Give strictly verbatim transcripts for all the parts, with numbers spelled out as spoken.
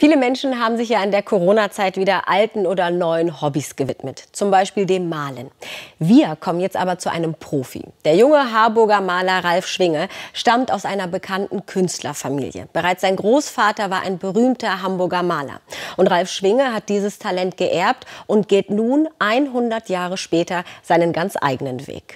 Viele Menschen haben sich ja in der Corona-Zeit wieder alten oder neuen Hobbys gewidmet, zum Beispiel dem Malen. Wir kommen jetzt aber zu einem Profi. Der junge Harburger Maler Ralf Schwinge stammt aus einer bekannten Künstlerfamilie. Bereits sein Großvater war ein berühmter Hamburger Maler. Und Ralf Schwinge hat dieses Talent geerbt und geht nun hundert Jahre später seinen ganz eigenen Weg.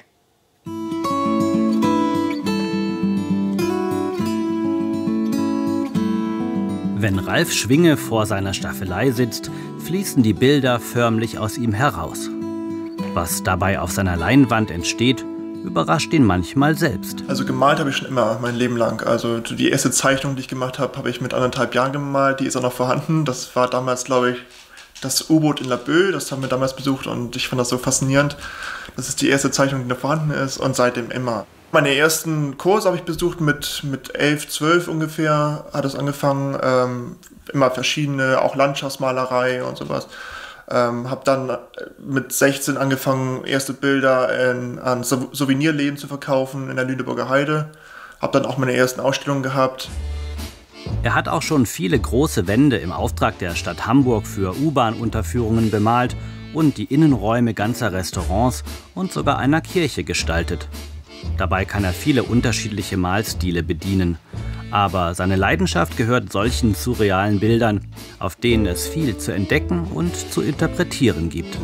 Wenn Ralf Schwinge vor seiner Staffelei sitzt, fließen die Bilder förmlich aus ihm heraus. Was dabei auf seiner Leinwand entsteht, überrascht ihn manchmal selbst. Also gemalt habe ich schon immer, mein Leben lang. Also die erste Zeichnung, die ich gemacht habe, habe ich mit anderthalb Jahren gemalt. Die ist auch noch vorhanden. Das war damals, glaube ich, das U-Boot in Laboe. Das haben wir damals besucht und ich fand das so faszinierend. Das ist die erste Zeichnung, die noch vorhanden ist und seitdem immer. Meine ersten Kurse habe ich besucht mit, mit elf, zwölf ungefähr, hat es angefangen, ähm, immer verschiedene, auch Landschaftsmalerei und sowas. Ähm, habe dann mit sechzehn angefangen, erste Bilder in, an Souvenirläden zu verkaufen in der Lüneburger Heide. Habe dann auch meine ersten Ausstellungen gehabt. Er hat auch schon viele große Wände im Auftrag der Stadt Hamburg für U-Bahn-Unterführungen bemalt und die Innenräume ganzer Restaurants und sogar einer Kirche gestaltet. Dabei kann er viele unterschiedliche Malstile bedienen. Aber seine Leidenschaft gehört solchen surrealen Bildern, auf denen es viel zu entdecken und zu interpretieren gibt.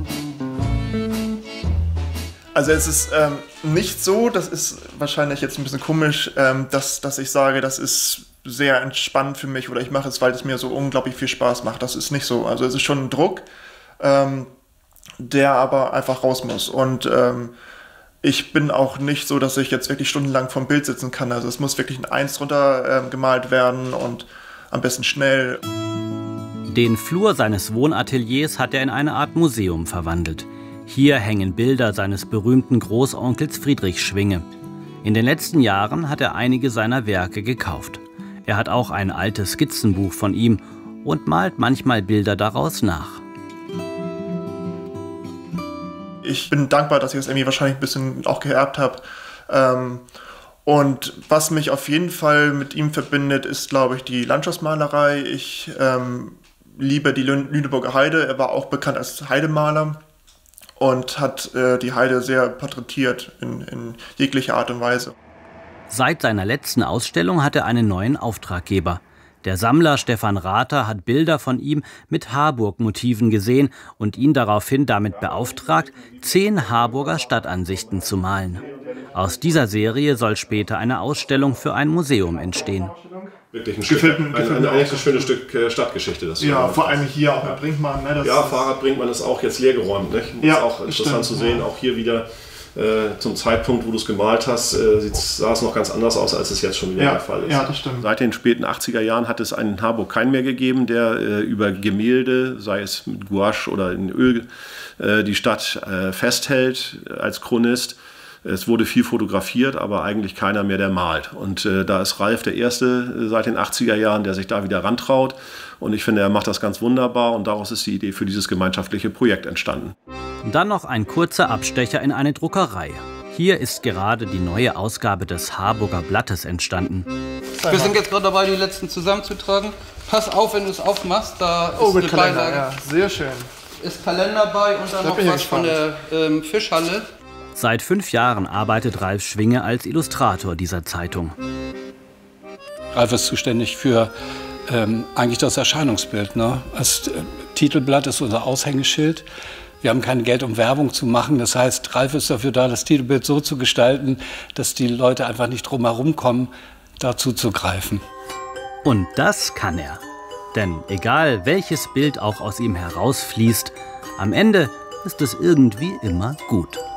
Also es ist ähm, nicht so, das ist wahrscheinlich jetzt ein bisschen komisch, ähm, dass, dass ich sage, das ist sehr entspannt für mich oder ich mache es, weil es mir so unglaublich viel Spaß macht. Das ist nicht so. Also es ist schon ein Druck, ähm, der aber einfach raus muss. Und ähm, ich bin auch nicht so, dass ich jetzt wirklich stundenlang vorm Bild sitzen kann. Also es muss wirklich ein Eins drunter äh, gemalt werden und am besten schnell. Den Flur seines Wohnateliers hat er in eine Art Museum verwandelt. Hier hängen Bilder seines berühmten Großonkels Friedrich Schwinge. In den letzten Jahren hat er einige seiner Werke gekauft. Er hat auch ein altes Skizzenbuch von ihm und malt manchmal Bilder daraus nach. Ich bin dankbar, dass ich das irgendwie wahrscheinlich ein bisschen auch geerbt habe. Ähm, und was mich auf jeden Fall mit ihm verbindet, ist, glaube ich, die Landschaftsmalerei. Ich ähm, liebe die Lüneburger Heide. Er war auch bekannt als Heidemaler und hat äh, die Heide sehr porträtiert in, in jeglicher Art und Weise. Seit seiner letzten Ausstellung hat er einen neuen Auftraggeber. Der Sammler Stefan Rather hat Bilder von ihm mit Harburg-Motiven gesehen und ihn daraufhin damit beauftragt, zehn Harburger Stadtansichten zu malen. Aus dieser Serie soll später eine Ausstellung für ein Museum entstehen. Wirklich ein, Stück, ein, ein, ein echt schönes Stück Stadtgeschichte. Das ja, vor allem hier auch mit Brinkmann. Ne, das ja, Fahrrad Brinkmann ist auch jetzt leergeräumt. Ne? Ja, ist auch interessant stimmt, zu sehen, ja. Auch hier wieder. Äh, zum Zeitpunkt, wo du es gemalt hast, äh, sah es noch ganz anders aus, als es jetzt schon wieder ja, der Fall ist. Ja, das stimmt. Seit den späten achtziger Jahren hat es einen Harburg keinen mehr gegeben, der äh, über Gemälde, sei es mit Gouache oder in Öl, äh, die Stadt äh, festhält als Chronist. Es wurde viel fotografiert, aber eigentlich keiner mehr, der malt. Und äh, da ist Ralf der Erste äh, seit den achtziger Jahren, der sich da wieder rantraut. Und ich finde, er macht das ganz wunderbar. Und daraus ist die Idee für dieses gemeinschaftliche Projekt entstanden. Dann noch ein kurzer Abstecher in eine Druckerei. Hier ist gerade die neue Ausgabe des Harburger Blattes entstanden. Wir sind jetzt gerade dabei, die letzten zusammenzutragen. Pass auf, wenn du es aufmachst, da ist oh, mit eine Kalender, Beilage. ja, sehr schön. Ist Kalender bei und dann Da noch bin ich was gespannt. von der ähm, Fischhalle. Seit fünf Jahren arbeitet Ralf Schwinge als Illustrator dieser Zeitung. Ralf ist zuständig für ähm, eigentlich das Erscheinungsbild. Ne? Das äh, Titelblatt ist unser Aushängeschild. Wir haben kein Geld, um Werbung zu machen. Das heißt, Ralf ist dafür da, das Titelbild so zu gestalten, dass die Leute einfach nicht drum herum kommen, dazu zu greifen. Und das kann er. Denn egal welches Bild auch aus ihm herausfließt, am Ende ist es irgendwie immer gut.